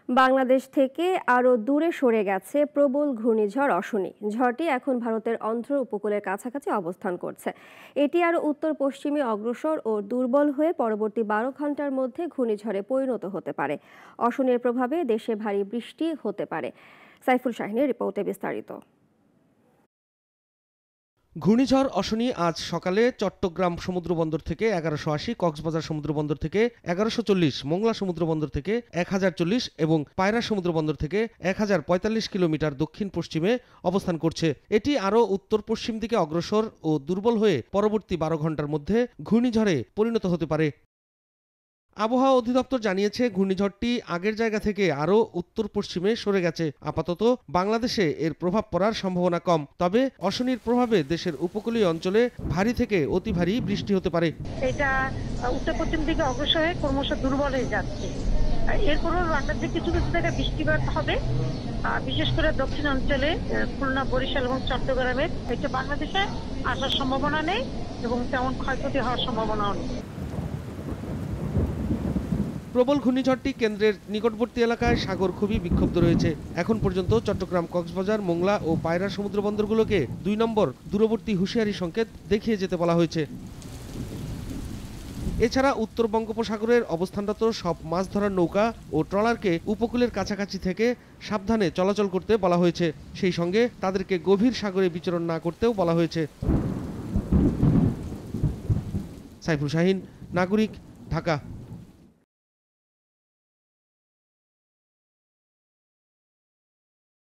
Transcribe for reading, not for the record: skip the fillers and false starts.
বাংলাদেশ থেকে আরও দূরে সরে গেছে প্রবল ঘূর্ণিঝড় অশনি। ঝড়টি এখন ভারতের অন্ধ্র উপকূলের কাছাকাছি অবস্থান করছে। এটি আরও উত্তর পশ্চিমে অগ্রসর ও দুর্বল হয়ে পরবর্তী 12 ঘন্টার মধ্যে ঘূর্ণিঝড়ে পরিণত হতে পারে। অশনির প্রভাবে দেশে ভারী বৃষ্টি হতে পারে। সাইফুল শাহিনের রিপোর্টে বিস্তারিত। ঘূর্ণিঝড় অশনি আজ সকালে চট্টগ্রাম সমুদ্রবন্দর থেকে 1180, কক্সবাজার সমুদ্রবন্দর থেকে 1140, মোংলা সমুদ্রবন্দর থেকে 1040 এবং পায়রা সমুদ্রবন্দর থেকে 1045 কিলোমিটার দক্ষিণ পশ্চিমে অবস্থান করছে। এটি আরও উত্তর পশ্চিম দিকে অগ্রসর ও দুর্বল হয়ে পরবর্তী 12 ঘন্টার মধ্যে ঘূর্ণিঝড়ে পরিণত হতে পারে। আবহাওয়া অধিদপ্তর জানিয়েছে, ঘূর্ণিঝড়টি আগের জায়গা থেকে আরও উত্তর পশ্চিমে সরে গেছে। আপাতত বাংলাদেশে এর প্রভাব পড়ার সম্ভাবনা কম, তবে অশনির প্রভাবে দেশের উপকূলীয় অঞ্চলে ভারী থেকে অতি ভারী বৃষ্টি হতে পারে। এটা উত্তর পশ্চিম দিকে অগ্রসর হয়ে ক্রমশ দুর্বল হয়ে যাচ্ছে। এরপরও বাংলাদেশে কিছু কিছু জায়গায় বৃষ্টিপাত হবে, বিশেষ করে দক্ষিণ অঞ্চলে খুলনা, বরিশাল এবং চট্টগ্রামে। এটা বাংলাদেশে আসার সম্ভাবনা নেই এবং তেমন ক্ষয়ক্ষতি হওয়ার সম্ভাবনাও নেই। প্রবল ঘূর্ণিঝড়টি কেন্দ্রের নিকটবর্তী এলাকায় সাগর খুবই বিক্ষুব্ধ রয়েছে। এখন পর্যন্ত চট্টগ্রাম, কক্সবাজার, মোংলা ও পায়রা সমুদ্রবন্দরগুলোকে 2 নম্বর দূরবর্তী হুঁশিয়ারি সংকেত দেখিয়ে যেতে বলা হয়েছে। এছাড়া উত্তর বঙ্গোপসাগরের অবস্থানরত সব মাছ ধরার নৌকা ও ট্রলারকে উপকূলের কাছাকাছি থেকে সাবধানে চলাচল করতে বলা হয়েছে। সেই সঙ্গে তাদেরকে গভীর সাগরে বিচরণ না করতেও বলা হয়েছে। সাইফুল শাহিন, নাগরিক, ঢাকা।